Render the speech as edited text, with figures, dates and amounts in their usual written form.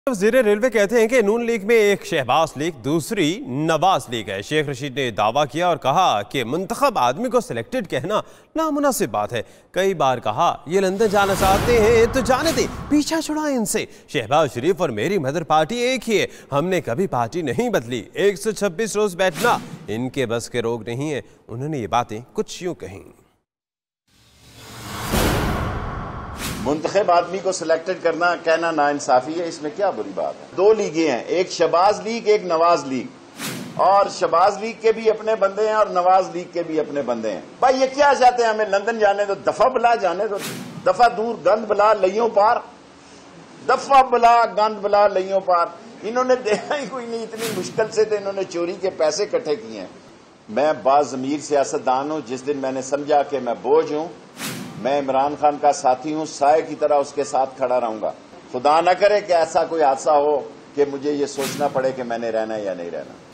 वज़ीर रेलवे कहते हैं कि नून लीग में एक शहबाज लीग, दूसरी नवाज लीग है। शेख रशीद ने दावा किया और कहा कि मुंतखब आदमी को सिलेक्टेड कहना नामुनासिब बात है। कई बार कहा ये लंदन जाना चाहते हैं तो जाने दें, पीछा छुड़ाएं इनसे। शहबाज शरीफ और मेरी मदर पार्टी एक ही है, हमने कभी पार्टी नहीं बदली। 126 रोज बैठना इनके बस के रोग नहीं है। उन्होंने ये बातें कुछ यूं कहीं। मुंतखब आदमी को सिलेक्टेड करना कहना नाइंसाफी है, इसमें क्या बुरी बात है। दो लीगें हैं, एक शहबाज लीग एक नवाज लीग, और शहबाज लीग के भी अपने बंदे हैं और नवाज लीग के भी अपने बंदे हैं। भाई ये क्या चाहते हैं, हमें लंदन जाने दो, दफा बला जाने दो, दफा दूर गंद बला लइयों पार, दफा बला गंद बला लइयों पार। इन्होंने देखा ही कोई नहीं, इतनी मुश्किल से तो इन्होंने चोरी के पैसे इकट्ठे किए हैं। मैं बाज़मीर सियासतदान हूं, जिस दिन मैंने समझा कि मैं बोझ हूं, मैं इमरान खान का साथी हूं, साए की तरह उसके साथ खड़ा रहूंगा। खुदा न करे कि ऐसा कोई हादसा हो कि मुझे ये सोचना पड़े कि मैंने रहना या नहीं रहना।